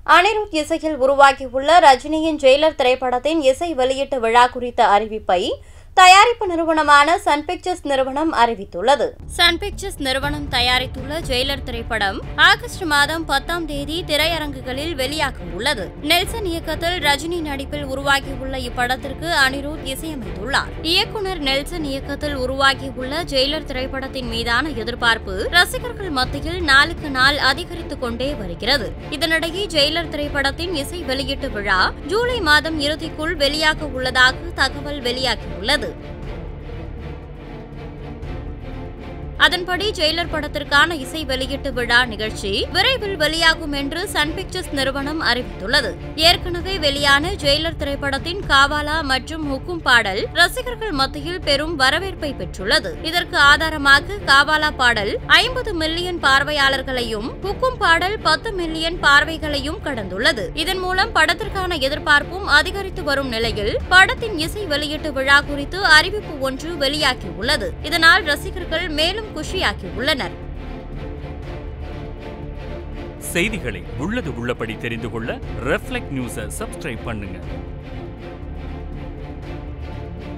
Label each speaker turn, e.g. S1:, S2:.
S1: அனிருத் இசையில் உருவாகியுள்ள ரஜினியின் ஜெயிலர் திரைப்படத்தின் இசை வெளியீட்டு விழா குறித்த அறிவிப்பை தயாரிப்பு நிறுவனமான சன் பிக்சர்ஸ் நிறுவனம் அறிவித்துள்ளது. சன் பிக்சர்ஸ் நிறுவனம் தயாரித்துள்ள ஜெயிலர் திரைப்படம் ஆகஸ்ட் மாதம் 10ஆம் தேதி திரையரங்குகளில் வெளியாக உள்ளது. நெல்சன் இயக்கத்தில் ரஜினி நடிப்பில் உருவாகியுள்ள இப்படத்திற்கு அனிருத் இசையமைத்துள்ளார். இயக்குனர் நெல்சன் இயக்கத்தில் உருவாகியுள்ள ஜெயிலர் திரைப்படத்தின் மீதான எதிர்பார்ப்பு ரசிகர்கள் மத்தியில் நாளுக்கு நாள் அதிகரித்துக் கொண்டே வருகிறது. இதனிடையே ஜெயிலர் திரைப்படத்தின் இசை வெளியீட்டு விழா ஜூலை மாதம் இறுதிக்குள் வெளியாக உள்ளதாக தகவல் வெளியாகியுள்ளது. அதன்படி ஜெயிலர் படத்திற்கான இசை வெளியீட்டு விழா நிகழ்ச்சி விரைவில் வெளியாகும் என்று சன் பிக்சர்ஸ் நிறுவனம் அறிவித்துள்ளது. ஏற்கனவே வெளியான ஜெயிலர் திரைப்படத்தின் காவாலா மற்றும் ஹுக்கும் பாடல் ரசிகர்கள் மத்தியில் பெரும் வரவேற்பை பெற்றுள்ளது. இதற்கு ஆதாரமாக காவாலா பாடல் 50 மில்லியன் பார்வையாளர்களையும் ஹுக்கும் பாடல் 10 மில்லியன் பார்வைகளையும் கடந்துள்ளது. இதன் மூலம் படத்திற்கான எதிர்பார்ப்பும் அதிகரித்து வரும் நிலையில் படத்தின் இசை வெளியீட்டு விழா குறித்து அறிவிப்பு ஒன்று வெளியாகியுள்ளது. இதனால் ரசிகர்கள் மேலும் குஷியாகியுள்ளனர்.
S2: செய்திகளை உள்ளது உள்ளபடி தெரிந்து கொள்ள ரெஃப்ளெக்ட் நியூஸை சப்ஸ்கிரைப் பண்ணுங்க.